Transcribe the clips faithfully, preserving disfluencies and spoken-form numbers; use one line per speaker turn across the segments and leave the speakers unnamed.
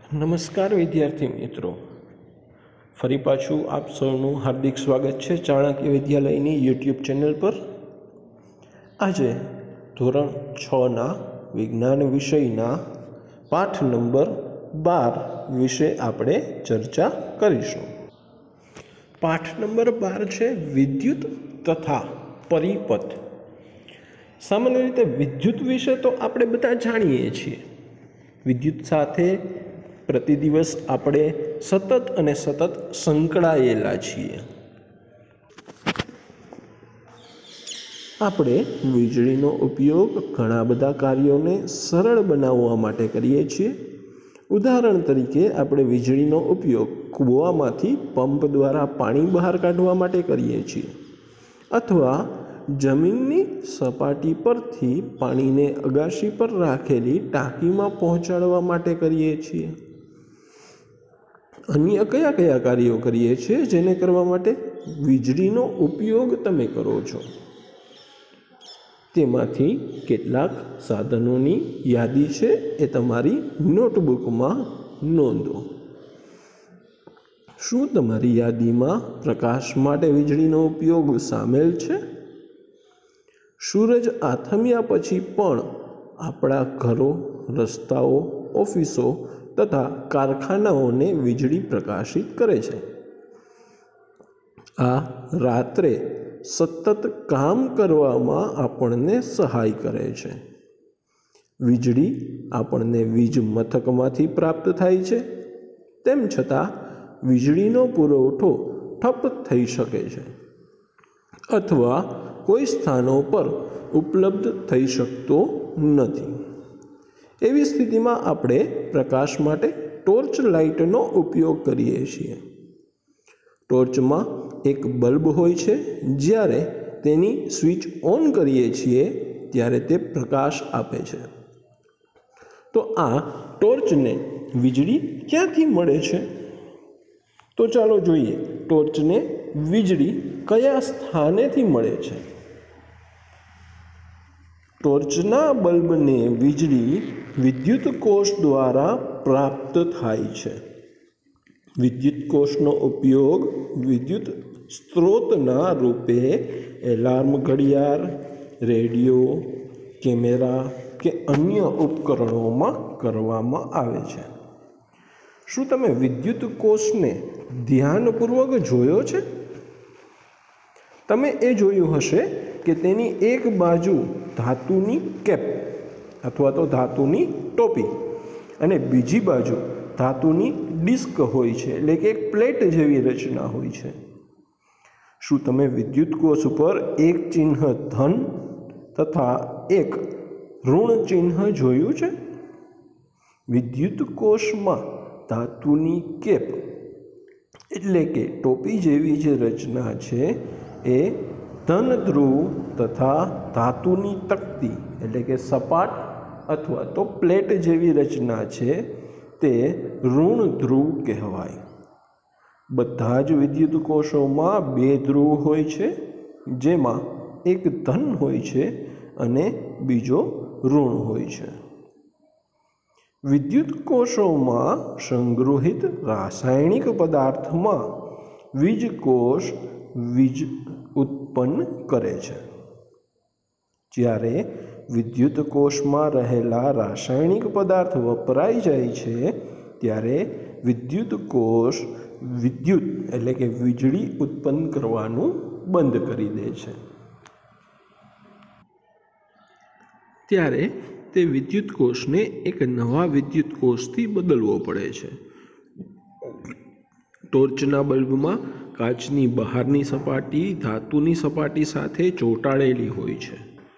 નમસ્કાર વિદ્યાર્થી મિત્રો, ફરી પાછું આપ સૌનું હાર્દિક સ્વાગત છે ચાણક્ય વિદ્યાલયની યુટ્યુબ ચેનલ પર। આજે ધોરણ છના વિજ્ઞાન વિષયના પાઠ નંબર બાર વિશે આપણે ચર્ચા કરીશું। પાઠ નંબર બાર છે વિદ્યુત તથા પરિપથ। સામાન્ય રીતે વિદ્યુત વિશે તો આપણે બધા જાણીએ છીએ। વિદ્યુત સાથે प्रतिदिवस આપણે સતત અને સતત સંકળાયેલા છીએ। આપણે વીજળીનો ઉપયોગ ઘણા બધા કાર્યોને સરળ બનાવવા માટે કરીએ છીએ। ઉદાહરણ તરીકે આપણે વીજળીનો ઉપયોગ કૂવામાંથી પંપ દ્વારા પાણી બહાર કાઢવા માટે કરીએ છીએ, અથવા જમીનની સપાટી પરથી પાણીને અગાશી પર રાખેલી ટાંકીમાં પહોંચાડવા માટે કરીએ છીએ। अन्य कया कया कार्यों करिए छे जेने करवा माटे वीजळीनो उपयोग तमे करो छो, तेमांथी केटलाक साधनोनी यादी छे ए तमारी नोटबुकमां नोंधो। शुं तमारी यादीमां प्रकाश माटे वीजळीनो उपयोग सामेल छे? सूरज आथम्या पछी पण आपणा घरो, रस्ताओ, ऑफिसो तथा कारखानाओं ने वीजળી प्रकाशित करे छे। आ रात्रे सतत काम करवामां आपणने सहाय करे छे। वीजળી आपणने वीज मथकमांथी प्राप्त थाय छे, तेम छतां वीजळीनो पुरवठो ठप थई शके छे अथवा कोई स्थानों पर उपलब्ध थई शकतो नथी। एवी स्थितिमां आपणे प्रकाश माटे टॉर्च लाइटनो उपयोग करीए छीए। टॉर्चमां एक बल्ब होय छे, ज्यारे तेनी स्विच ऑन करीए छीए त्यारे ते प्रकाश आपे छे। तो आ टॉर्चने वीजળી क्यांथी मळे छे? तो चालो जोईए टॉर्चने वीजળી कया स्थानेथी मळे छे। टॉर्चना बल्बने वीजળી विद्युत कोष द्वारा प्राप्त थाय छे। विद्युत कोषनो उपयोग विद्युत स्त्रोतना रूपे एलार्म घड़ियाळ, रेडियो, केमेरा के अन्य उपकरणोमां करवामां आवे छे। शुं तमे विद्युत कोषने ध्यानपूर्वक जोयो छे? तमे ए जोयुं हशे के तेनी एक बाजू धातुनी केप अथवा तो धातुनी टोपी अने बीजी बाजू धातुनी डिस्क होय छे, એટલે કે એક પ્લેટ જેવી રચના હોય છે। શું તમે વિદ્યુત કોષ પર એક ચિહ્ન ધન તથા એક ઋણ ચિહ્ન જોયું છે? વિદ્યુત કોષમાં ધાતુની કેપ એટલે કે ટોપી જેવી જે રચના છે એ ધન ધ્રુવ તથા ધાતુની તકતી એટલે કે સપાટ अथवा तो प्लेट जेवी रचना छे ते ऋण ध्रुव कहेवाय। बधा ज विद्युत कोषोमां बे ध्रुव होय छे, जेमां एक धन होय छे अने बीजो ऋण होय छे। विद्युत कोषोमां संग्रहित रासायणिक पदार्थमां वीज कोष वीज उत्पन्न करे छे। ज्यारे विद्युत कोष में रहेला रासायनिक पदार्थ वपराई जाय छे त्यारे विद्युत कोष विद्युत एटले के वीजળી उत्पन्न करवानुं बंध करी दे छे। त्यारे ते विद्युत कोष ने एक नवा विद्युत कोष थी बदलवो पड़े छे। टॉर्चना बल्ब में काचनी बहारनी सपाटी धातुनी सपाटी साथे चोंटाड़ेली होय छे।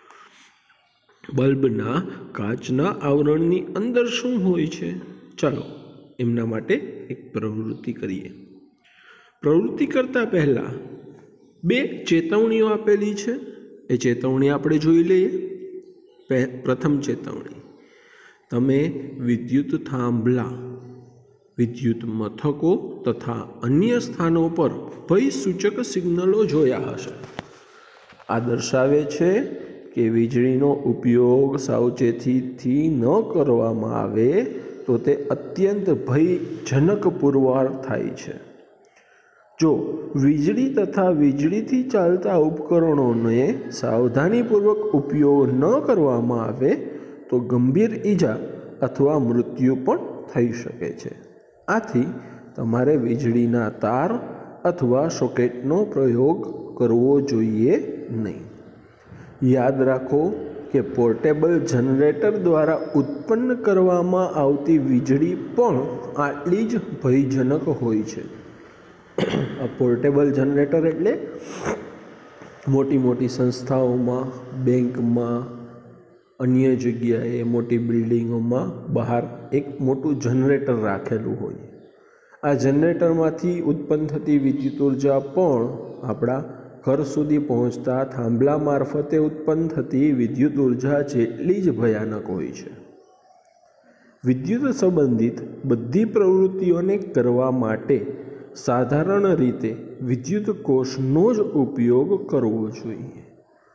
बल्बना काचना आवरणनी अंदर शुं होय छे? चलो एमना माटे एक प्रवृत्ति करीए। प्रवृत्ति करता पहला बे चेतवणीओ आपेली छे, ए चेतवणी आपणे जोई लईए। प्रथम चेतवणी, तमे विद्युत थांभला, विद्युत मथको तथा अन्य स्थानों पर भय सूचक सिग्नलो जोया हशे। आ दर्शावे छे કે વીજળીનો ઉપયોગ સાવચેતીથી ન કરવામાં આવે तो તે અત્યંત ભયજનક પુરવાર થાય છે। જો વીજળી તથા વીજળીથી ચાલતા ઉપકરણોને સાવધાનીપૂર્વક ઉપયોગ ન કરવામાં આવે તો ગંભીર ઈજા અથવા મૃત્યુ પણ થઈ શકે છે। આથી તમારે વીજળીના તાર અથવા સોકેટનો પ્રયોગ કરવો જોઈએ નહીં। યાદ રાખો કે પોર્ટેબલ જનરેટર દ્વારા ઉત્પન્ન કરવામાં આવતી વીજળી પણ આટલી જ ભયજનક હોય છે। આ પોર્ટેબલ જનરેટર એટલે મોટી મોટી સંસ્થાઓમાં, બેંકમાં, અન્ય જગ્યાએ, મોટી બિલ્ડિંગોમાં બહાર એક મોટું જનરેટર રાખેલું હોય। આ જનરેટરમાંથી ઉત્પન્ન થતી વિદ્યુત ઉર્જા પણ આપણા ઘર સુધી પહોંચતા થાંભલા મારફતે ઉત્પન્ન થતી વિદ્યુત ઉર્જા જેટલી જ ભયાનક હોય છે। વિદ્યુત સંબંધિત બધી પ્રવૃત્તિઓને કરવા માટે સાધારણ રીતે વિદ્યુત કોષનો જ ઉપયોગ કરવો જોઈએ।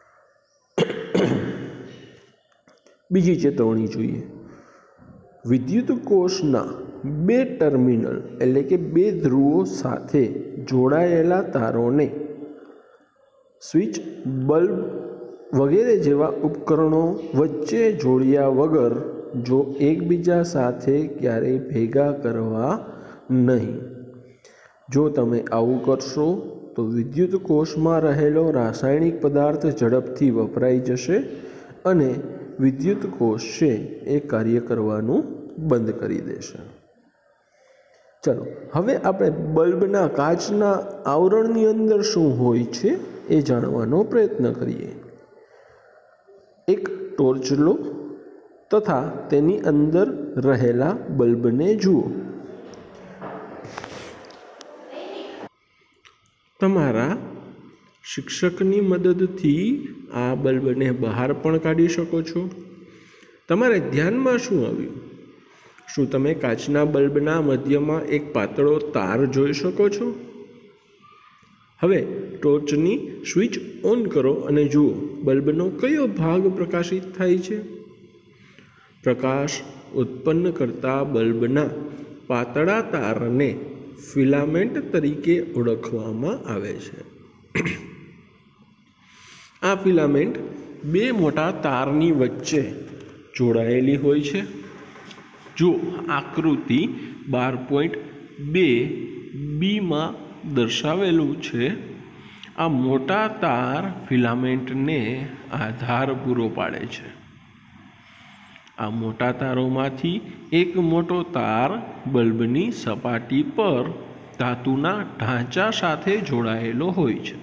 બીજી ચેતવણી જોઈએ। વિદ્યુત કોષના બે ટર્મિનલ એટલે કે બે ધ્રુવો સાથે જોડાયેલા તારોને સ્વિચ, બલ્બ વગેરે જેવા ઉપકરણો વચ્ચે જોડ્યા વગર જો એકબીજા સાથે ક્યારેય ભેગા કરવા નહીં। જો તમે આવું કરશો તો વિદ્યુત કોષમાં રહેલો રાસાયણિક પદાર્થ ઝડપથી વપરાઈ જશે અને વિદ્યુત કોષ છે એ કાર્ય કરવાનું બંધ કરી દેશે। ચલો હવે આપણે બલ્બના કાચના આવરણની અંદર શું હોય છે એ જાણવાનો પ્રયત્ન કરીએ। એક ટોર્ચ લો તથા તેની અંદર રહેલા બલ્બને જુઓ। તમારા શિક્ષકની મદદથી આ બલ્બને બહાર પણ કાઢી શકો છો। તમારે ધ્યાનમાં શું આવ્યું? શું તમે કાચના બલ્બના મધ્યમાં એક પાતળો તાર જોઈ શકો છો? હવે ટોર્ચની સ્વિચ ઓન કરો અને જુઓ બલ્બનો કયો ભાગ પ્રકાશિત થાય છે। પ્રકાશ ઉત્પન્ન કરતા બલ્બના પાતળા તારને ફિલામેન્ટ તરીકે ઓળખવામાં આવે છે। આ ફિલામેન્ટ બે મોટા તારની વચ્ચે જોડાયેલી હોય છે। જો આકૃતિ બાર પોઈન્ટ બે બીમાં દર્શાવેલું છે, આ મોટા તાર ફિલામેન્ટને આધાર પૂરો પાડે છે। આ મોટા તારોમાંથી એક મોટો તાર બલ્બની સપાટી પર ધાતુના ઢાંચા સાથે જોડાયેલો હોય છે।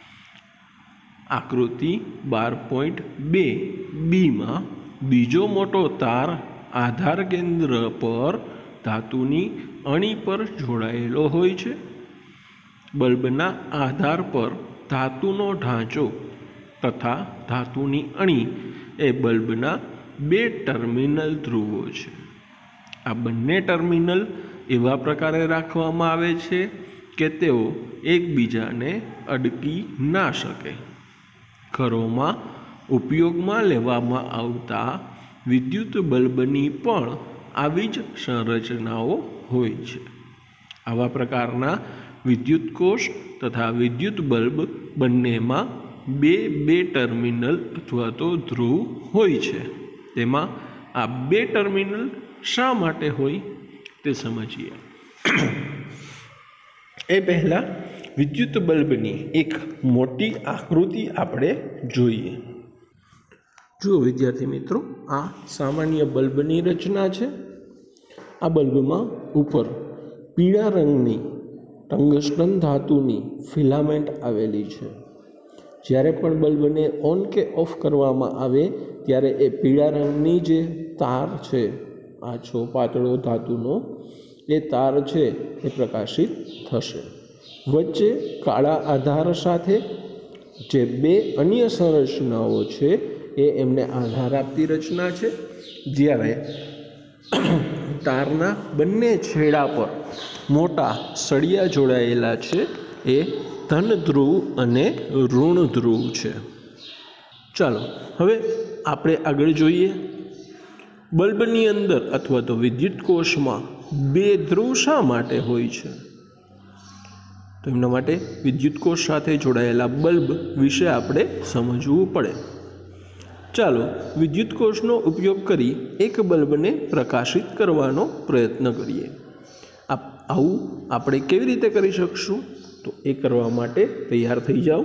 આકૃતિ બાર પોઈન્ટ બે બીમાં બીજો મોટો તાર આધાર કેન્દ્ર પર ધાતુની અણી પર જોડાયેલો હોય છે। બલ્બના આધાર પર ધાતુનો ઢાંચો તથા ધાતુની અણી એ બલ્બના બે ટર્મિનલ ધ્રુવો છે। આ બંને ટર્મિનલ એવા પ્રકારે રાખવામાં આવે છે કે તેઓ એકબીજાને અડકી ના શકે। ઘરોમાં ઉપયોગમાં લેવામાં આવતા વિદ્યુત બલ્બની પણ આવી જ સંરચનાઓ હોય છે। આવા પ્રકારના વિદ્યુત કોષ તથા વિદ્યુત બલ્બ બંનેમાં બે બે ટર્મિનલ અથવા તો ધ્રુવ હોય છે। તેમાં આ બે ટર્મિનલ શા માટે હોય તે સમજીએ। એ પહેલાં વિદ્યુત બલ્બની એક મોટી આકૃતિ આપણે જોઈએ। જુઓ વિદ્યાર્થી મિત્રો, આ સામાન્ય બલ્બની રચના છે। આ બલ્બમાં ઉપર પીળા રંગની ટંગસ્ટન ધાતુની ફિલામેન્ટ આવેલી છે। જ્યારે પણ બલ્બને ઓન કે ઓફ કરવામાં આવે ત્યારે એ પીળા રંગની જે તાર છે, આછો પાતળો ધાતુનો એ તાર છે એ પ્રકાશિત થશે। વચ્ચે કાળા આધાર સાથે જે બે અન્ય સંરચનાઓ છે એ એમને આધાર આપતી રચના છે। જ્યારે તારના બંને છેડા પર મોટા સળિયા જોડાયેલા છે એ ધન ધ્રુવ અને ઋણ ધ્રુવ છે। ચાલો હવે આપણે આગળ જોઈએ। બલ્બની અંદર અથવા તો વિદ્યુત કોષમાં બે ધ્રુવ શા માટે હોય છે? તો એમના માટે વિદ્યુત કોષ સાથે જોડાયેલા બલ્બ વિશે આપણે સમજવું પડે. ચાલો વિદ્યુત કોષનો ઉપયોગ કરી એક બલ્બને પ્રકાશિત કરવાનો પ્રયત્ન કરીએ. આવું આપણે કેવી રીતે કરી શકશું? તો એ કરવા માટે તૈયાર થઈ જાઓ.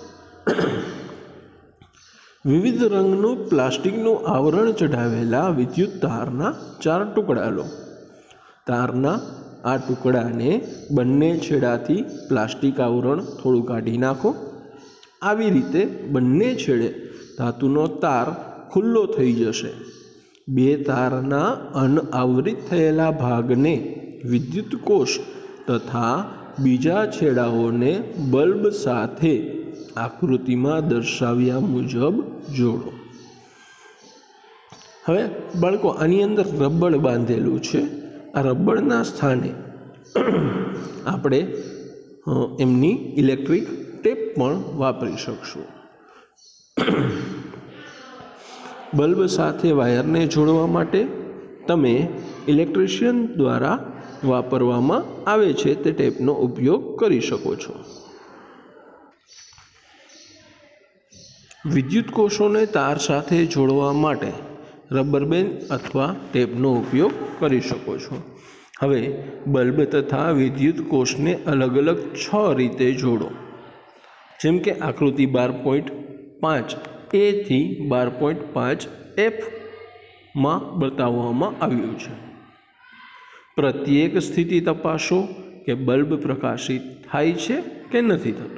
વિવિધ રંગનું પ્લાસ્ટિકનું આવરણ ચઢાવેલા વિદ્યુત તારના ચાર ટુકડા લો. તારના આ ટુકડાને બંને છેડાથી પ્લાસ્ટિક આવરણ થોડું કાઢી નાખો. આવી રીતે બંને છેડે ધાતુનો તાર ખુલ્લો થઈ જશે. બે તારના અનઆવરિત થયેલા ભાગને વિદ્યુત કોષ તથા બીજા છેડાઓને બલ્બ સાથે આકૃતિમાં દર્શાવ્યા મુજબ જોડો. હવે બાળકો આની અંદર રબર બાંધેલું છે. આ રબરના સ્થાને આપણે એમની ઇલેક્ટ્રિક ટેપ પણ વાપરી શકશું. બલ્બ સાથે વાયરને જોડવા માટે તમે ઇલેક્ટ્રિશિયન દ્વારા વાપરવામાં આવે છે તે ટેપનો ઉપયોગ કરી શકો છો. વિદ્યુત કોષોને તાર સાથે જોડવા માટે રબર બેન્ડ અથવા ટેપનો ઉપયોગ કરી શકો છો. હવે બલ્બ તથા વિદ્યુત કોષને અલગ અલગ છ રીતે જોડો. જેમ કે આકૃતિ બાર પોઈન્ટ પાંચ એ થી બાર પોઈન્ટ પાંચ એફમાં બતાવવામાં આવ્યું છે. પ્રત્યેક સ્થિતિ તપાસો કે બલ્બ પ્રકાશિત થાય છે કે નથી થતો.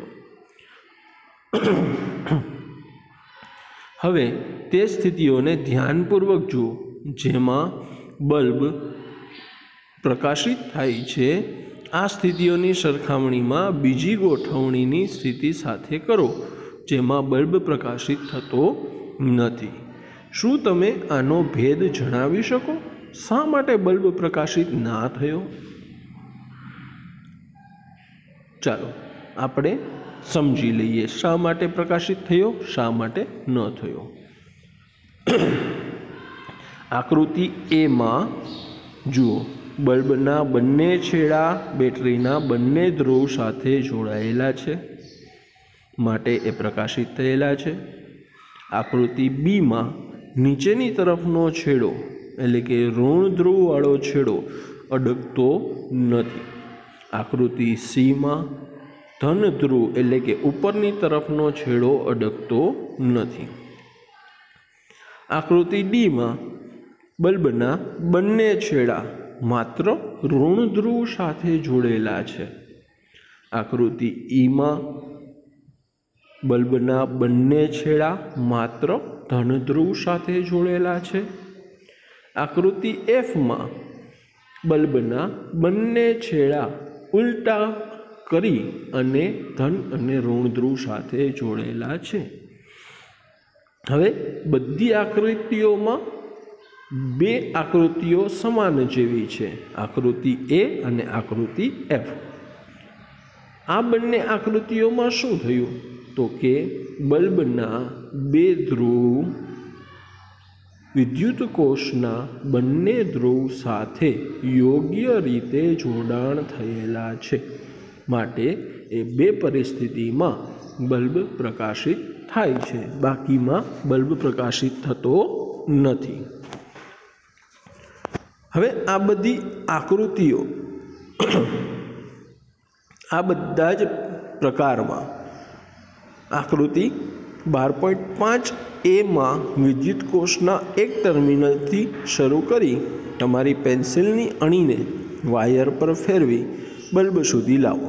હવે તે સ્થિતિઓને ધ્યાનપૂર્વક જુઓ જેમાં બલ્બ પ્રકાશિત થાય છે. આ સ્થિતિઓની સરખામણીમાં બીજી ગોઠવણીની સ્થિતિ સાથે કરો જેમાં બલ્બ પ્રકાશિત થતો નથી. શું તમે આનો ભેદ જણાવી શકો? શા માટે બલ્બ પ્રકાશિત ના થયો? ચાલો આપણે સમજી લઈએ શા માટે પ્રકાશિત થયો, શા માટે ન થયો. આકૃતિ એમાં જુઓ, બલ્બના બંને છેડા બેટરીના બંને ધ્રુવ સાથે જોડાયેલા છે માટે એ પ્રકાશિત થયેલા છે. આકૃતિ બીમાં નીચેની તરફનો છેડો એટલે કે ઋણ ધ્રુવવાળો છેડો અડકતો નથી. આકૃતિ સીમાં ધન ધ્રુવ એટલે કે ઉપરની તરફનો છેડો અડકતો નથી. આકૃતિ ડીમાં બલ્બના બંને છેડા માત્ર ઋણ ધ્રુવ સાથે જોડેલા છે. આકૃતિ ઈમાં બલ્બના બંને છેડા માત્ર ધન ધ્રુવ સાથે જોડેલા છે. આકૃતિ એફમાં બલ્બના બંને છેડા ઉલટા કરી અને ધન અને ઋણ ધ્રુવ સાથે જોડેલા છે. હવે બધી આકૃતિઓમાં બે આકૃતિઓ સમાન જેવી છે, આકૃતિ એ અને આકૃતિ એફ. આ બંને આકૃતિઓમાં શું થયું? તો કે બલ્બના બે ધ્રુવ વિદ્યુત કોષના બંને ધ્રુવ સાથે યોગ્ય રીતે જોડાણ થયેલા છે માટે એ બે પરિસ્થિતિમાં બલ્બ પ્રકાશિત થાય છે, બાકીમાં બલ્બ પ્રકાશિત થતો નથી. હવે આ બધી આકૃતિઓ આ બધા જ પ્રકારમાં આકૃતિ બાર પોઈન્ટ પાંચ એમાં વિદ્યુત કોષના એક ટર્મિનલથી શરૂ કરી તમારી પેન્સિલની અણીને વાયર પર ફેરવી બલ્બ સુધી લાવો.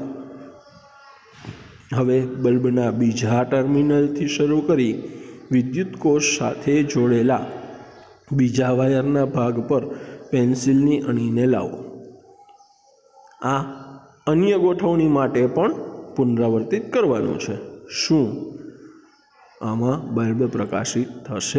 હવે બલ્બના બીજા ટર્મિનલથી શરૂ કરી વિદ્યુત કોષ સાથે જોડેલા બીજા વાયરના ભાગ પર પેન્સિલની અણીને લાવો. આ અન્ય ગોઠવણી માટે પણ પુનરાવર્તિત કરવાનું છે. શું આમાં બલ્બ પ્રકાશિત થશે?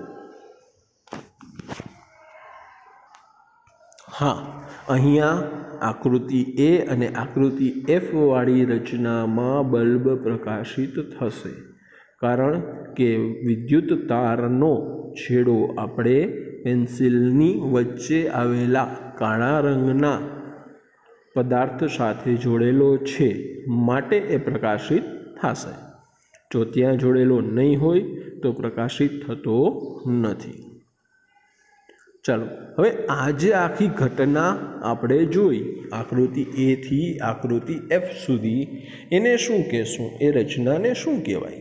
હા, અહીંયા આકૃતિ એ અને આકૃતિ એફ વાળી રચનામાં બલ્બ પ્રકાશિત થશે, કારણ કે વિદ્યુત તારનો છેડો આપણે પેન્સિલની વચ્ચે આવેલા કાળા રંગના પદાર્થ સાથે જોડેલો છે માટે એ પ્રકાશિત થશે. જો ત્યાં જોડેલો નહીં હોય તો પ્રકાશિત થતો નથી. ચાલો હવે આજે આખી ઘટના આપણે જોઈ, આકૃતિ એ થી આકૃતિ એફ સુધી, એને શું કહેશું? એ રચનાને શું કહેવાય?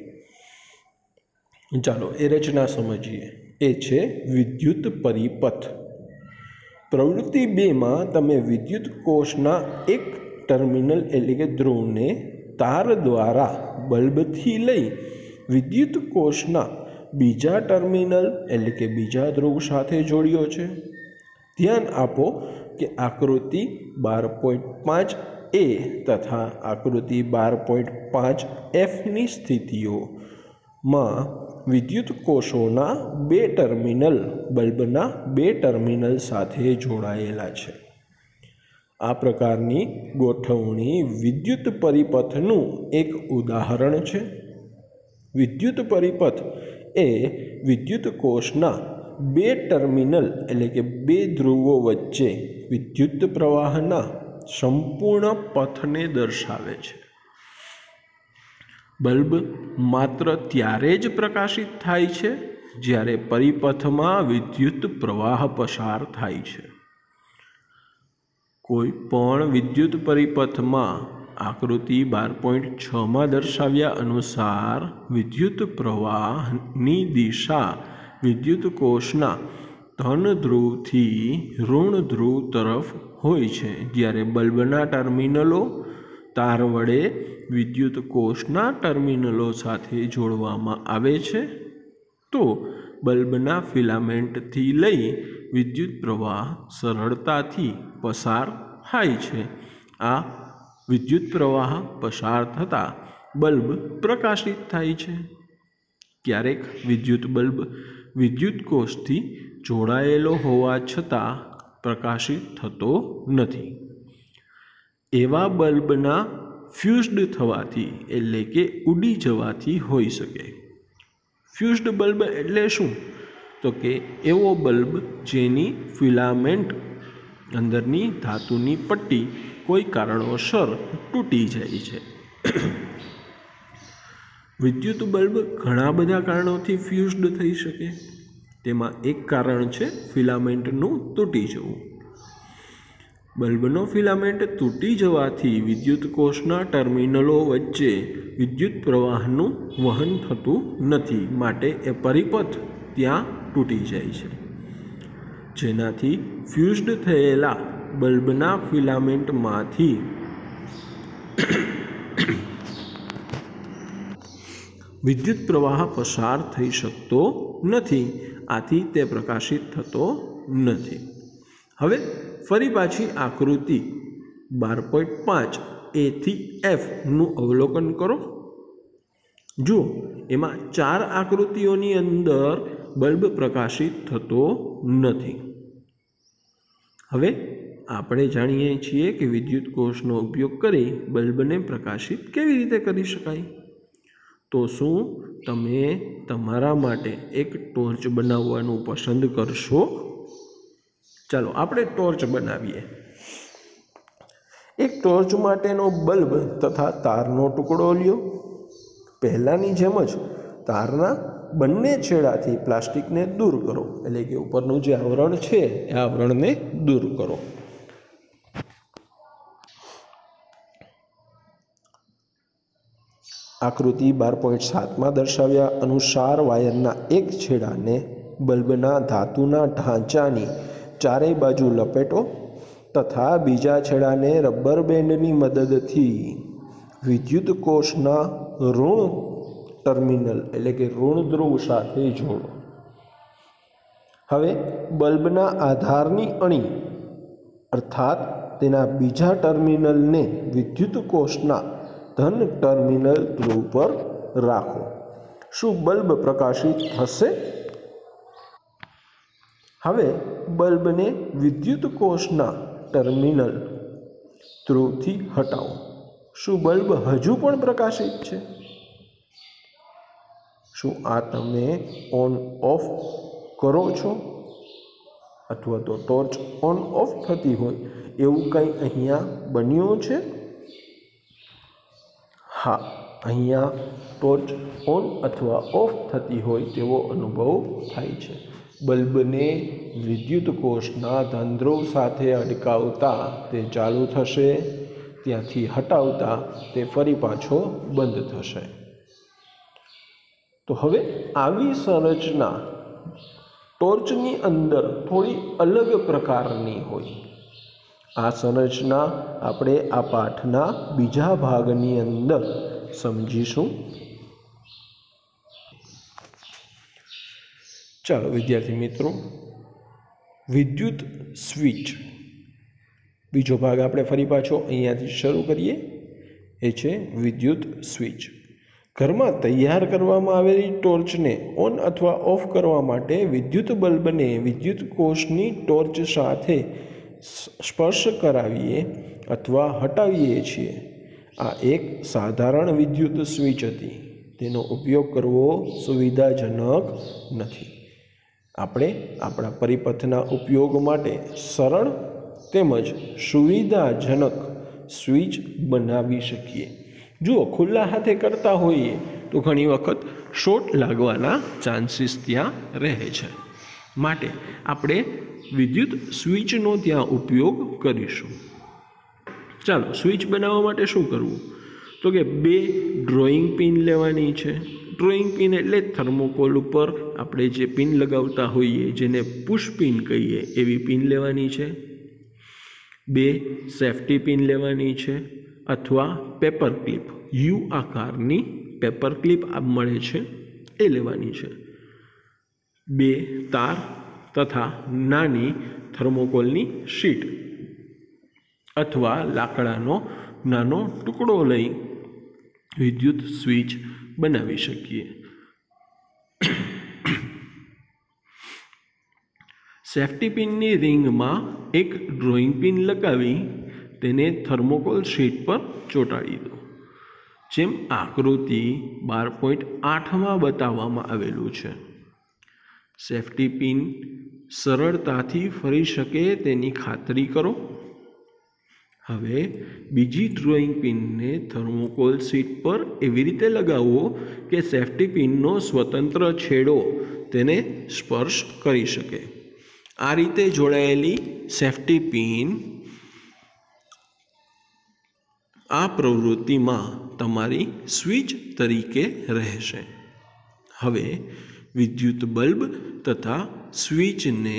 ચાલો એ રચના સમજીએ. એ છે વિદ્યુત પરિપથ. પ્રવૃત્તિ બેમાં તમે વિદ્યુત કોષના એક ટર્મિનલ એટલે કે ધ્રુવને તાર દ્વારા બલ્બથી લઈ વિદ્યુત કોષના બીજા ટર્મિનલ એટલે કે બીજા ધ્રુવ સાથે જોડ્યો છે. ધ્યાન આપો કે આકૃતિ બાર પોઈન્ટ પાંચ એ તથા આકૃતિ બાર પોઈન્ટ પાંચ એફની સ્થિતિઓમાં વિદ્યુત કોષોના બે ટર્મિનલ બલ્બના બે ટર્મિનલ સાથે જોડાયેલા છે. આ પ્રકારની ગોઠવણી વિદ્યુત પરિપથનું એક ઉદાહરણ છે. વિદ્યુત પરિપથ એ વિદ્યુત કોષના બે ટર્મિનલ એટલે કે બે ધ્રુવો વચ્ચે વિદ્યુત પ્રવાહના સંપૂર્ણ પથને દર્શાવે છે. બલ્બ માત્ર ત્યારે જ પ્રકાશિત થાય છે જ્યારે પરિપથમાં વિદ્યુત પ્રવાહ પસાર થાય છે. કોઈ પણ વિદ્યુત પરિપથમાં આકૃતિ બાર પોઈન્ટ છમાં દર્શાવ્યા અનુસાર વિદ્યુત પ્રવાહની દિશા વિદ્યુત કોષના ધન ધ્રુવથી ઋણ ધ્રુવ તરફ હોય છે. જ્યારે બલ્બના ટર્મિનલો તાર વડે વિદ્યુત કોષના ટર્મિનલો સાથે જોડવામાં આવે છે તો બલ્બના ફિલામેન્ટથી લઈ વિદ્યુત પ્રવાહ સરળતાથી પસાર થાય છે. આ વિદ્યુત પ્રવાહ પસાર થતાં બલ્બ પ્રકાશિત થાય છે. ક્યારેક વિદ્યુત બલ્બ વિદ્યુત કોષથી જોડાયેલો હોવા છતાં પ્રકાશિત થતો નથી. એવા બલ્બના ફ્યુઝડ થવાથી એટલે કે ઉડી જવાથી હોઈ શકે. ફ્યુઝડ બલ્બ એટલે શું? તો કે એવો બલ્બ જેની ફિલામેન્ટ અંદરની ધાતુની પટ્ટી કોઈ કારણોસર તૂટી જાય છે. વિદ્યુત બલ્બ ઘણા બધા કારણોથી ફ્યુઝડ થઈ શકે. તેમાં એક કારણ છે ફિલામેન્ટનું તૂટી જવું. બલ્બનો ફિલામેન્ટ તૂટી જવાથી વિદ્યુત કોષના ટર્મિનલો વચ્ચે વિદ્યુત પ્રવાહનું વહન થતું નથી માટે એ પરિપથ ત્યાં તૂટી જાય છે, જેનાથી ફ્યુઝડ થયેલા બલ્બના ફિલામેન્ટમાંથી વિદ્યુત પ્રવાહ પસાર થઈ શકતો નથી. આથી તે પ્રકાશિત થતો નથી. હવે ફરી પાછી આકૃતિ બાર પોઈન્ટ પાંચ એ થી એફનું અવલોકન કરો. જુઓ, એમાં ચાર આકૃતિઓની અંદર બલ્બ પ્રકાશિત થતો નથી. હવે આપણે જાણીએ છીએ કે વિદ્યુત કોષનો ઉપયોગ કરી બલ્બને પ્રકાશિત કેવી રીતે કરી શકાય. તો શું તમે તમારા માટે એક ટોર્ચ બનાવવાનું પસંદ કરશો? ચાલો આપણે ટોર્ચ બનાવીએ. એક ટોર્ચ માટેનો બલ્બ તથા તારનો ટુકડો લ્યો. પહેલાંની જેમ જ તારના બંને છેડાથી પ્લાસ્ટિકને દૂર કરો, એટલે કે ઉપરનું જે આવરણ છે એ આવરણને દૂર કરો. આકૃતિ બાર પોઈન્ટ સાતમાં દર્શાવ્યા અનુસાર વાયરના એક છેડાને બલ્બના ધાતુના ઢાંચાની ચારેય બાજુ લપેટો તથા બીજા છેડાને રબર બેન્ડની મદદથી વિદ્યુત કોષના ઋણ ટર્મિનલ એટલે કે ઋણ ધ્રુવ સાથે જોડો. હવે બલ્બના આધારની અણી અર્થાત તેના બીજા ટર્મિનલને વિદ્યુત કોષના ધન ટર્મિનલ ધ્રુવ પર રાખો. શું બલ્બ પ્રકાશિત થશે? હવે બલ્બને વિદ્યુત કોષના ટર્મિનલ ધ્રુવથી હટાવો. શું બલ્બ હજુ પણ પ્રકાશિત છે? શું આ તમે ઓન ઓફ કરો છો? अथवा तो टॉर्च ऑन ऑफ थती होय एवुं कंई अहींया बन्युं छे? हाँ, अहींया टॉर्च ऑन अथवा ऑफ थती होय तेवो अनुभव थाय छे। बल्बने विद्युत कोषना धनध्रुव साथे अटकावता ते चालू थशे, त्यांथी हटावता ते फरी पाछो बंध थशे। तो हवे आवी संरचना टॉर्चनी अंदर थोड़ी अलग प्रकारनी होय। आ संरचना आपणे आ पाठना बीजा भागनी अंदर समजीशुं। चलो विद्यार्थी मित्रों, विद्युत स्विच बीजो भाग आपणे फरी पाछो अहींयाथी शरू करीए। ए छे विद्युत स्विच। घरमां तैयार करवामां आवेली टॉर्चने ऑन अथवा ऑफ करवा माटे विद्युत बल्बने विद्युत कोषनी टॉर्च साथे स्पर्श करावीए अथवा हटावीए छीए। आ एक साधारण विद्युत स्विच हती। तेनो उपयोग करवो सुविधाजनक नथी। આપણે આપણા પરિપથના ઉપયોગ માટે સરળ તેમજ સુવિધાજનક સ્વિચ બનાવી શકીએ। જુઓ, ખુલ્લા હાથે કરતા હોઈએ તો ઘણી વખત શોર્ટ લાગવાના ચાન્સીસ ત્યાં રહે છે, માટે આપણે વિદ્યુત સ્વિચનો ત્યાં ઉપયોગ કરીશું। ચાલો, સ્વિચ બનાવવા માટે શું કરવું? તો કે બે ડ્રોઈંગ પિન લેવાની છે। ડ્રોઈંગ પિન એટલે થર્મોકોલ ઉપર આપણે જે પિન લગાવતા હોઈએ, જેને પુશ પિન કહીએ, એવી પિન લેવાની છે। બે સેફ્ટી પિન લેવાની છે અથવા પેપર ક્લિપ, યુ આકારની પેપર ક્લિપ મળે છે એ લેવાની છે। બે તાર તથા નાની થર્મોકોલની શીટ અથવા લાકડાનો નાનો ટુકડો લઈ વિદ્યુત સ્વિચ બનાવી શકીએ। સેફ્ટી પિનની રિંગમાં એક ડ્રોઈંગ પિન લગાવી તેને થર્મોકોલ શીટ પર ચોંટાડી દો, જેમ આકૃતિ બાર પોઈન્ટ આઠમાં બતાવવામાં આવેલું છે। સેફ્ટી પિન સરળતાથી ફરી શકે તેની ખાતરી કરો। હવે બીજી ડ્રોઈંગ પિનને થર્મોકોલ શીટ પર એવી રીતે લગાવો કે સેફ્ટી પિનનો સ્વતંત્ર છેડો તેને સ્પર્શ કરી શકે। આ રીતે જોડાયેલી સેફ્ટી પિન આ પ્રવૃત્તિમાં તમારી સ્વિચ તરીકે રહેશે। હવે વિદ્યુત બલ્બ તથા સ્વિચને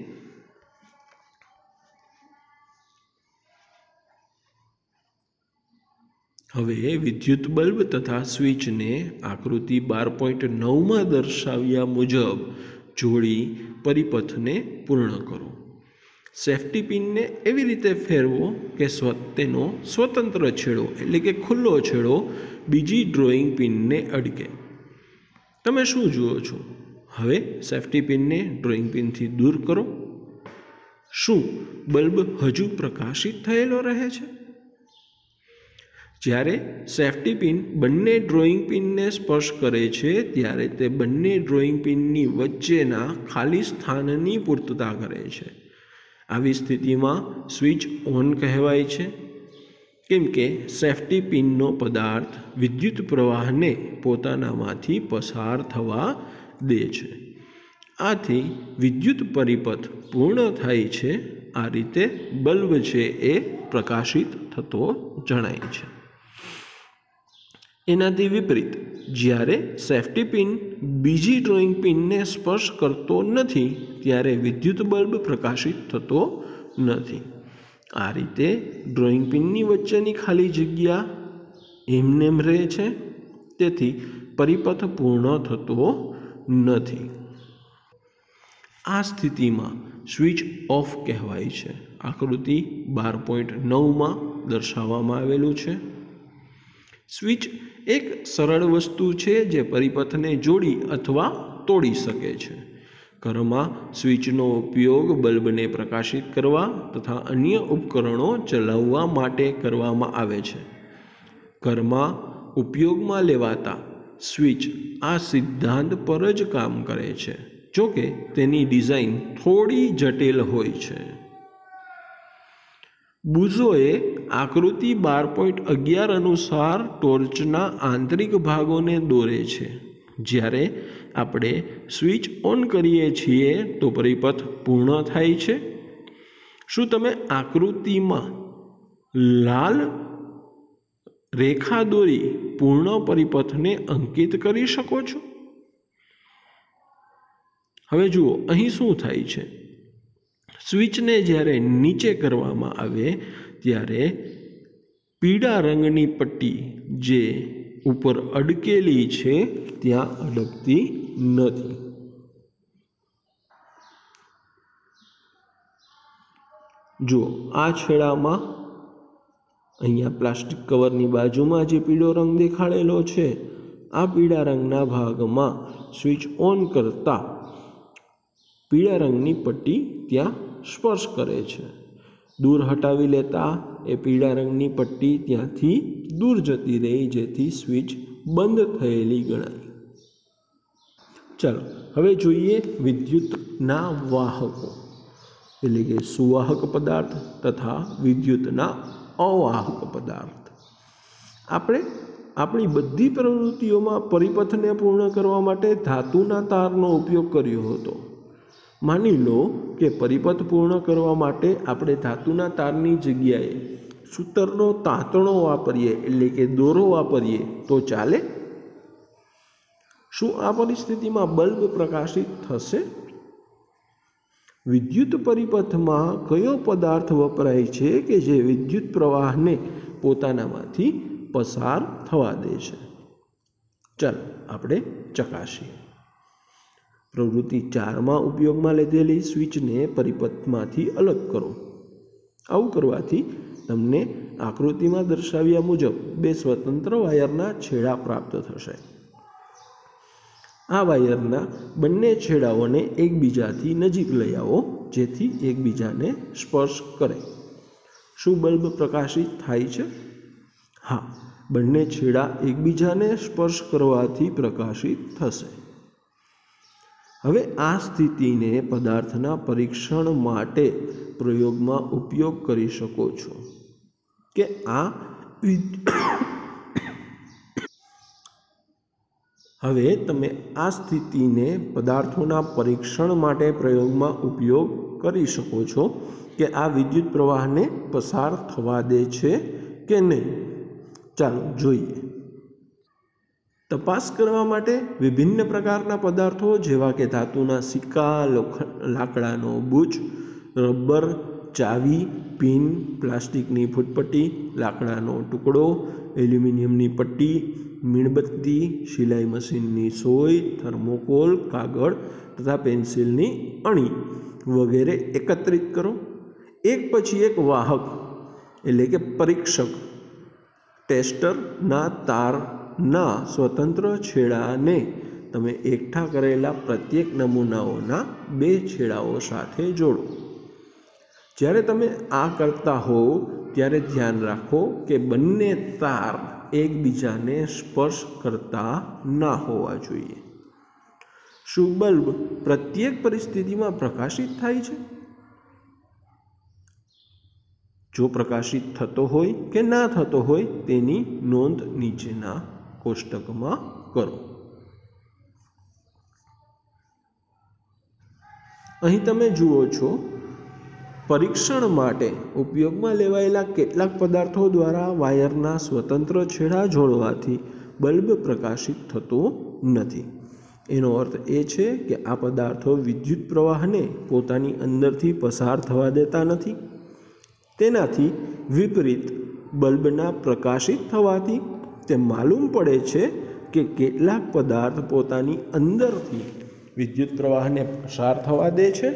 હવે વિદ્યુત બલ્બ તથા સ્વિચને આકૃતિ બાર પોઈન્ટ નવમાં દર્શાવ્યા મુજબ જોડી પરિપથને પૂર્ણ કરો। સેફ્ટી પિનને એવી રીતે ફેરવો કે તેનો સ્વતંત્ર છેડો એટલે કે ખુલ્લો છેડો બીજી ડ્રોઈંગ પિનને અડકે। તમે શું જુઓ છો? હવે સેફ્ટી પિનને ડ્રોઈંગ પિનથી દૂર કરો। શું બલ્બ હજુ પ્રકાશિત થયેલો રહે છે? જ્યારે સેફ્ટી પિન બંને ડ્રોઈંગ પિનને સ્પર્શ કરે છે ત્યારે તે બંને ડ્રોઈંગ પિનની વચ્ચેના ખાલી સ્થાનની પૂર્તતા કરે છે। આવી સ્થિતિમાં સ્વિચ ઓન કહેવાય છે, કેમ કે સેફ્ટી પિનનો પદાર્થ વિદ્યુત પ્રવાહને પોતાનામાંથી પસાર થવા દે છે। આથી વિદ્યુત પરિપથ પૂર્ણ થાય છે। આ રીતે બલ્બ છે એ પ્રકાશિત થતો જણાય છે। એનાથી વિપરીત જ્યારે સેફ્ટી પિન બીજી ડ્રોઈંગ પિનને સ્પર્શ કરતો નથી ત્યારે વિદ્યુત બલ્બ પ્રકાશિત થતો નથી। આ રીતે ડ્રોઈંગ પિનની વચ્ચેની ખાલી જગ્યા એમનેમ રહે છે, તેથી પરિપથ પૂર્ણ થતો નથી। આ સ્થિતિમાં સ્વિચ ઓફ કહેવાય છે। આકૃતિ બાર પોઈન્ટ નવમાં દર્શાવવામાં આવેલું છે। સ્વિચ એક સરળ વસ્તુ છે જે પરિપથને જોડી અથવા તોડી શકે છે। ઘરમાં સ્વિચનો ઉપયોગ બલ્બને પ્રકાશિત કરવા તથા અન્ય ઉપકરણો ચલાવવા માટે કરવામાં આવે છે। ઘરમાં ઉપયોગમાં લેવાતા સ્વિચ આ સિદ્ધાંત પર જ કામ કરે છે જોકે તેની ડિઝાઇન થોડી જટિલ હોય છે। બુઝોએ આકૃતિ બાર પોઈન્ટ અગિયાર અનુસાર ટોર્ચના આંતરિક ભાગોને દોરે છે। જ્યારે આપણે સ્વિચ ઓન કરીએ છીએ તો પરિપથ પૂર્ણ થાય છે। શું તમે આકૃતિમાં લાલ રેખા દોરી પૂર્ણ પરિપથને અંકિત કરી શકો છો? હવે જુઓ અહીં શું થાય છે। સ્વિચને જ્યારે નીચે કરવામાં આવે ત્યારે પીળા રંગની પટ્ટી જે ઉપર અડકેલી છે ત્યાં અડકતી નથી। જુઓ આ છેડામાં અહીંયા પ્લાસ્ટિક કવરની બાજુમાં જે પીળો રંગ દેખાડેલો છે, આ પીળા રંગના ભાગમાં સ્વિચ ઓન કરતા પીળા રંગની પટ્ટી ત્યાં સ્પર્શ કરે છે। દૂર હટાવી લેતા એ પીળા રંગની પટ્ટી ત્યાંથી દૂર જતી રહી, જેથી સ્વિચ બંધ થયેલી ગણાય। ચાલો હવે જોઈએ વિદ્યુતના વાહકો એટલે કે સુવાહક પદાર્થ તથા વિદ્યુતના અવાહક પદાર્થ। આપણે આપણી બધી પ્રવૃત્તિઓમાં પરિપથને પૂર્ણ કરવા માટે ધાતુના તારનો ઉપયોગ કર્યો હતો। માની લો કે પરિપથ પૂર્ણ કરવા માટે આપણે ધાતુના તારની જગ્યાએ સૂતરનો તાંતણો વાપરીએ એટલે કે દોરો વાપરીએ તો ચાલે? શું આ પરિસ્થિતિમાં બલ્બ પ્રકાશિત થશે? વિદ્યુત પરિપથમાં કયો પદાર્થ વપરાય છે કે જે વિદ્યુત પ્રવાહને પોતાનામાંથી પસાર થવા દે છે? ચાલો આપણે ચકાસીએ। પ્રવૃત્તિ ચારમાં ઉપયોગમાં લીધેલી સ્વિચને પરિપથમાંથી અલગ કરો। આવું કરવાથી તમને આકૃતિમાં દર્શાવ્યા મુજબ બે સ્વતંત્ર વાયરના છેડા પ્રાપ્ત થશે। આ વાયરના બંને છેડાઓને એકબીજાથી નજીક લઈ આવો જેથી એકબીજાને સ્પર્શ કરે। શું બલ્બ પ્રકાશિત થાય છે? હા, બંને છેડા એકબીજાને સ્પર્શ કરવાથી પ્રકાશિત થશે। હવે આ સ્થિતિને પદાર્થના પરીક્ષણ માટે પ્રયોગમાં ઉપયોગ કરી શકો છો કે આ હવે તમે આ સ્થિતિને પદાર્થોના પરીક્ષણ માટે પ્રયોગમાં ઉપયોગ કરી શકો છો કે આ વિદ્યુત પ્રવાહને પસાર થવા દે છે કે નહીં। ચાલો જોઈએ। તપાસ કરવા માટે વિભિન્ન પ્રકારના પદાર્થો જેવા કે ધાતુના સિક્કા, લાકડાનો બુચ, રબર, ચાવી, પિન, પ્લાસ્ટિકની ફૂટપટ્ટી, લાકડાનો ટુકડો, એલ્યુમિનિયમની પટ્ટી, મીણબત્તી, સિલાઈ મશીનની સોય, થર્મોકોલ, કાગળ તથા પેન્સિલની અણી વગેરે એકત્રિત કરો। એક પછી એક વાહક એટલે કે પરીક્ષક ટેસ્ટરના તારના સ્વતંત્ર છેડાને તમે એકઠા કરેલા પ્રત્યેક નમૂનાઓના બે છેડાઓ સાથે જોડો। જ્યારે તમે આ કરતા હો ત્યારે ધ્યાન રાખો કે બંને તાર એકબીજાને સ્પર્શ કરતા ના હોવા જોઈએ। શું બલ્બ પ્રત્યેક પરિસ્થિતિમાં પ્રકાશિત થાય છે? જો પ્રકાશિત થતો હોય કે ના થતો હોય તેની નોંધ નીચેના કોષ્ટકમાં કરો। અહીં તમે જુઓ છો પરીક્ષણ માટે ઉપયોગમાં લેવાયેલા કેટલાક પદાર્થો દ્વારા વાયરના સ્વતંત્ર છેડા જોડવાથી બલ્બ પ્રકાશિત થતો નથી। એનો અર્થ એ છે કે આ પદાર્થો વિદ્યુત પ્રવાહને પોતાની અંદરથી પસાર થવા દેતા નથી। તેનાથી વિપરીત બલ્બના પ્રકાશિત થવાથી તે માલુમ પડે છે કે કેટલાક પદાર્થ પોતાની અંદરથી વિદ્યુત પ્રવાહને પસાર થવા દે છે।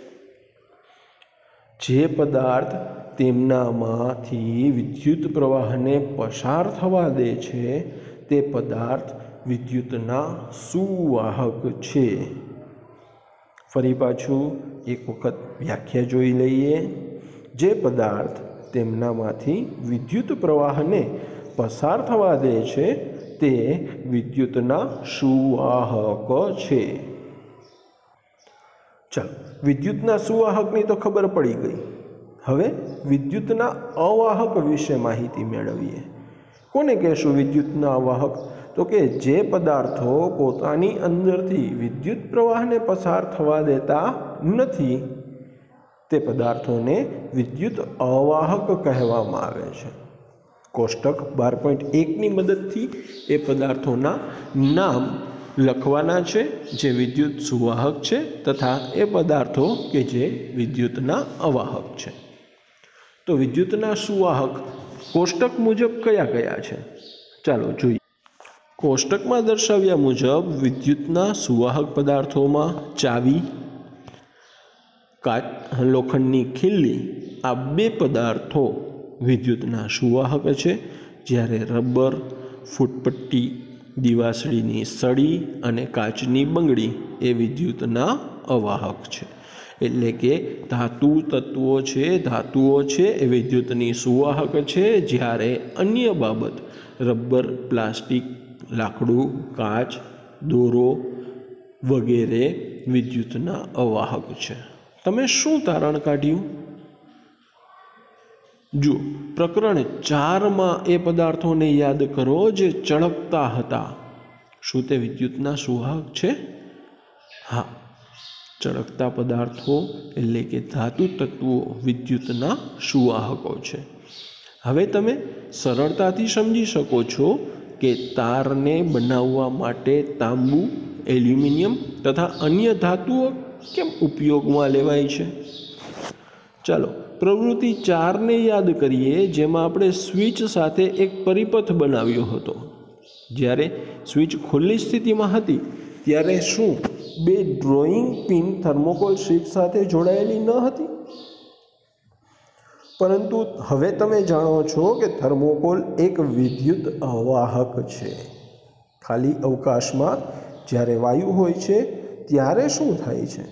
જે પદાર્થ તેમનામાંથી વિદ્યુત પ્રવાહને પસાર થવા દે છે તે પદાર્થ વિદ્યુતના સુવાહક છે। ફરી પાછું એક વખત વ્યાખ્યા જોઈ લઈએ। જે પદાર્થ તેમનામાંથી વિદ્યુત પ્રવાહને પસાર થવા દે છે તે વિદ્યુતના સુવાહક છે। ચાલો, વિદ્યુતના સુવાહકની તો ખબર પડી ગઈ. હવે વિદ્યુતના અવાહક વિશે માહિતી મેળવીએ. કોને કહેશું વિદ્યુતના અવાહક? તો કે જે પદાર્થો પોતાની અંદરથી વિદ્યુત પ્રવાહને પસાર થવા દેતા નથી તે પદાર્થોને વિદ્યુત અવાહક કહેવામાં આવે છે. કોષ્ટક બાર પોઈન્ટ એકની મદદથી એ પદાર્થોના નામ લખવાના છે જે વિદ્યુત સુવાહક છે તથા એ પદાર્થો કે જે વિદ્યુતના અવાહક છે. તો વિદ્યુતના સુવાહક કોષ્ટક મુજબ કયા કયા છે? ચાલો જોઈએ. કોષ્ટકમાં દર્શાવ્યા મુજબ વિદ્યુતના સુવાહક પદાર્થોમાં ચાવી, કાચ, લોખંડની ખીલ્લી આ બે પદાર્થો વિદ્યુતના સુવાહક છે. જ્યારે રબર, ફૂટપટ્ટી, દિવાસળીની સળી અને કાચની બંગડી એ વિદ્યુતના અવાહક છે. એટલે કે ધાતુ તત્વો છે ધાતુઓ છે એ વિદ્યુતની સુવાહક છે, જ્યારે અન્ય બાબત રબર, પ્લાસ્ટિક, લાકડું, કાચ, દોરો વગેરે વિદ્યુતના અવાહક છે. તમે શું તારણ કાઢ્યું? જુઓ, પ્રકરણ ચારમાં એ પદાર્થોને યાદ કરો જે ચળકતા હતા. શું તે વિદ્યુતના સુવાહક છે? હા, ચળકતા પદાર્થો એટલે કે ધાતુ તત્વો વિદ્યુતના સુવાહકો છે. હવે તમે સરળતાથી સમજી શકો છો કે તારને બનાવવા માટે તાંબુ, એલ્યુમિનિયમ તથા અન્ય ધાતુઓ કેમ ઉપયોગમાં લેવાય છે. ચાલો, પ્રવૃત્તિ ચારને યાદ કરીએ, જેમાં આપણે સ્વિચ સાથે એક પરિપથ બનાવ્યો હતો. જ્યારે સ્વિચ ખુલ્લી સ્થિતિમાં હતી ત્યારે શું બે ડ્રોઈંગ પિન થર્મોકોલ શીટ સાથે જોડાયેલી ન હતી? પરંતુ હવે તમે જાણો છો કે થર્મોકોલ એક વિદ્યુત અવાહક છે. ખાલી અવકાશમાં જ્યારે વાયુ હોય છે ત્યારે શું થાય છે?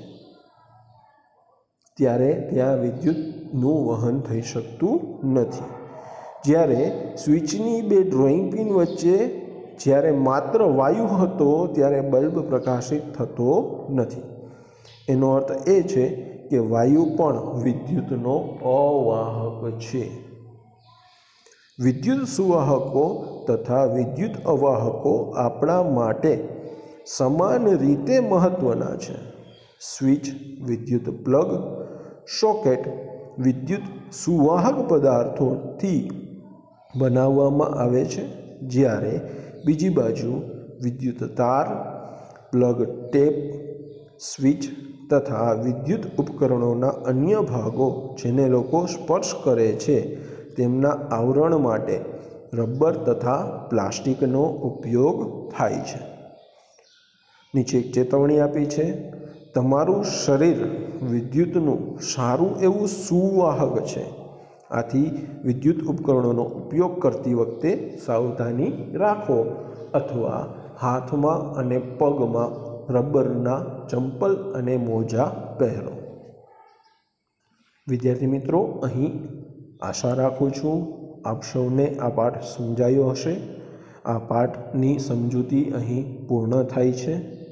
ત્યારે ત્યાં વિદ્યુતનું વહન થઈ શકતું નથી. જ્યારે સ્વિચની બે ડ્રોઈંગ પિન વચ્ચે જ્યારે માત્ર વાયુ હતો ત્યારે બલ્બ પ્રકાશિત થતો નથી. એનો અર્થ એ છે કે વાયુ પણ વિદ્યુતનો અવાહક છે. વિદ્યુત સુવાહકો તથા વિદ્યુત અવાહકો આપણા માટે સમાન રીતે મહત્વના છે. સ્વિચ વિદ્યુત પ્લગ, સોકેટ વિદ્યુત સુવાહક પદાર્થોથી બનાવવામાં આવે છે, જ્યારે બીજી બાજુ વિદ્યુત તાર, પ્લગ ટેપ, સ્વિચ તથા વિદ્યુત ઉપકરણોના અન્ય ભાગો જેને લોકો સ્પર્શ કરે છે તેમના આવરણ માટે રબર તથા પ્લાસ્ટિકનો ઉપયોગ થાય છે. નીચે એક ચેતવણી આપી છે. તમારું શરીર વિદ્યુતનું સારું એવું સુવાહક છે. આથી વિદ્યુત ઉપકરણોનો ઉપયોગ કરતી વખતે સાવધાની રાખો અથવા હાથમાં અને પગમાં રબરના ચંપલ અને મોજા પહેરો. વિદ્યાર્થી મિત્રો, અહીં આશા રાખું છું આપ સૌને આ પાઠ સમજાયો હશે. આ પાઠની સમજૂતી અહીં પૂર્ણ થાય છે.